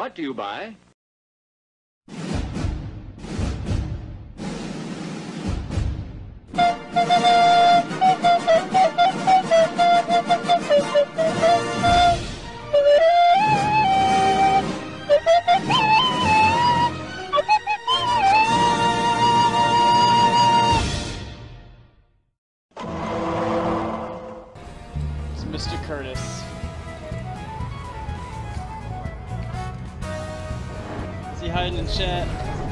Brought to you by... It's Mr. Curtis. Is he hiding in chat?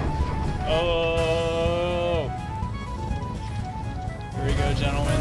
Oh! Here we go, gentlemen.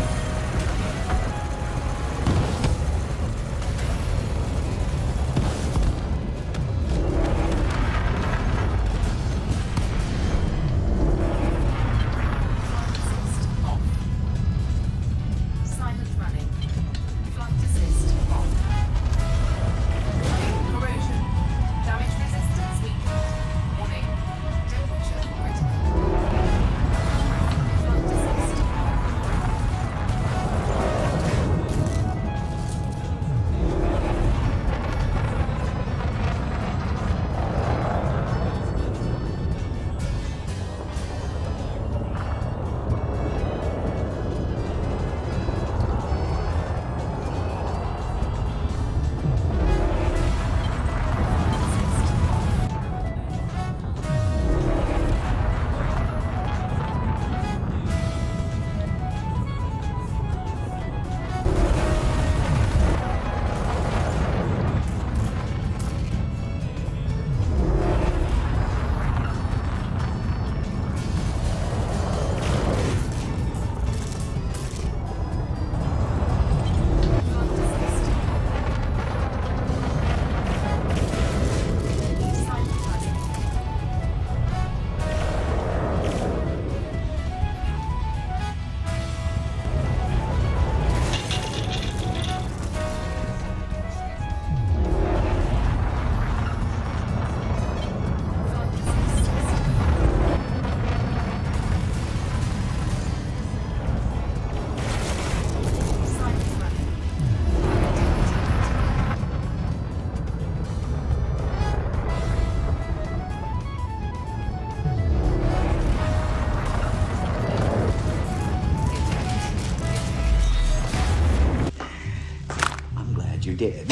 You did.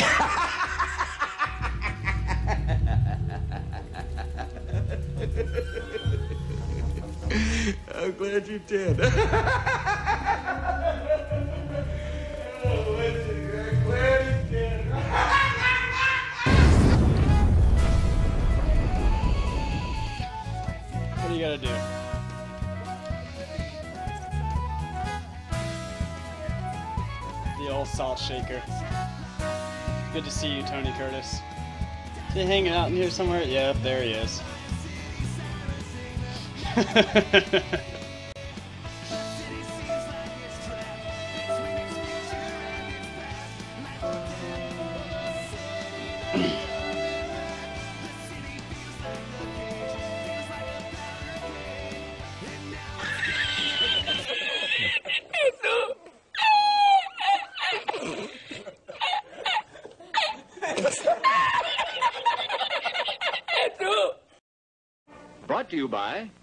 I'm glad you did. I'm glad you did. What do you gotta do? The old salt shaker. Good to see you, Tony Curtis. Is he hanging out in here somewhere? Yep, there he is. Brought to you by...